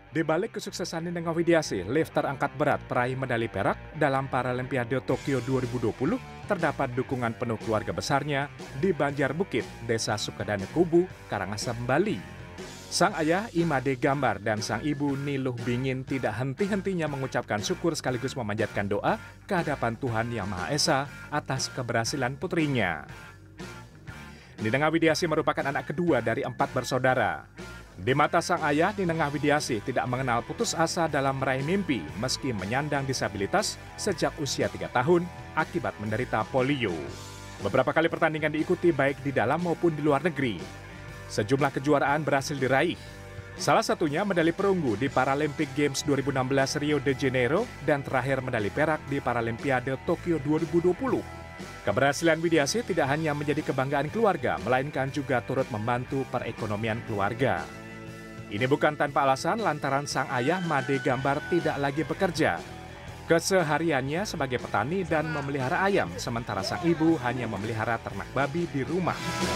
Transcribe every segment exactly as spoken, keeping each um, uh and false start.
Di balik kesuksesan Neneng Widiasi, lifter angkat berat peraih medali perak dalam Paralimpiade Tokyo dua ribu dua puluh, terdapat dukungan penuh keluarga besarnya di Banjarbukit, Desa Sukadane Kubu, Karangasem, Bali. Sang ayah Imade Gambar dan sang ibu Niluh Bingin tidak henti-hentinya mengucapkan syukur sekaligus memanjatkan doa ke hadapan Tuhan Yang Maha Esa atas keberhasilan putrinya. Neneng Widiasi merupakan anak kedua dari empat bersaudara. Di mata sang ayah, Neneng Widiasi tidak mengenal putus asa dalam meraih mimpi meski menyandang disabilitas sejak usia tiga tahun akibat menderita polio. Beberapa kali pertandingan diikuti baik di dalam maupun di luar negeri. Sejumlah kejuaraan berhasil diraih. Salah satunya medali perunggu di Paralympic Games dua ribu enam belas Rio de Janeiro dan terakhir medali perak di Paralimpiade Tokyo dua ribu dua puluh. Keberhasilan Widiasi tidak hanya menjadi kebanggaan keluarga, melainkan juga turut membantu perekonomian keluarga. Ini bukan tanpa alasan lantaran sang ayah Made Gambar tidak lagi bekerja. Kesehariannya sebagai petani dan memelihara ayam, sementara sang ibu hanya memelihara ternak babi di rumah.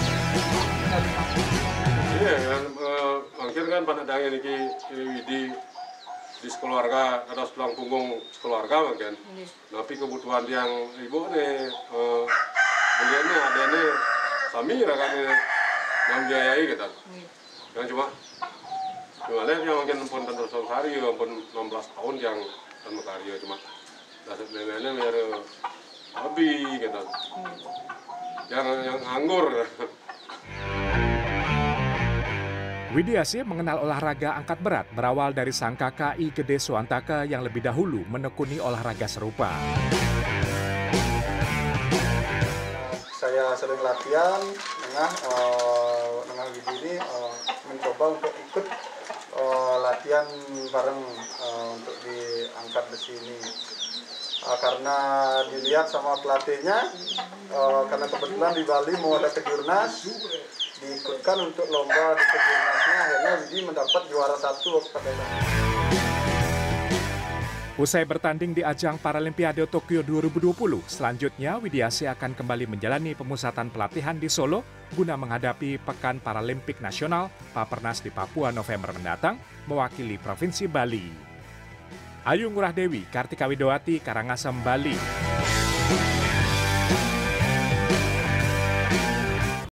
Iya kan, mungkin kan pada dangan ini di di sekeluarga, ada sebelang punggung sekeluarga mungkin. Tapi kebutuhan yang ibu nih, beliannya ada nih, Samira kan membiayai gitu. Yang cuma Cuma lihat yang mungkin pun tentu hari, pun enam belas tahun yang tanpa karya cuma dasar neneknya biar hobi gitu, yang yang anggur. Widiasi mengenal olahraga angkat berat berawal dari sang kakak I Gede Suantaka yang lebih dahulu menekuni olahraga serupa. Saya sering latihan, Nengah, uh, Nengah Widi ini uh, mencoba untuk ikut uh, latihan bareng uh, untuk diangkat besi ini. Uh, karena dilihat sama pelatihnya, uh, karena kebetulan di Bali mau ada kejurnas, diikutkan untuk lomba di kejurnasnya, akhirnya Widi mendapat juara satu pada itu. Usai bertanding di ajang Paralimpiade Tokyo dua ribu dua puluh, selanjutnya Widiasi akan kembali menjalani pemusatan pelatihan di Solo guna menghadapi Pekan Paralimpik Nasional Papernas di Papua November mendatang mewakili Provinsi Bali. Ayu Ngurah Dewi, Kartika Widowati, Karangasem, Bali.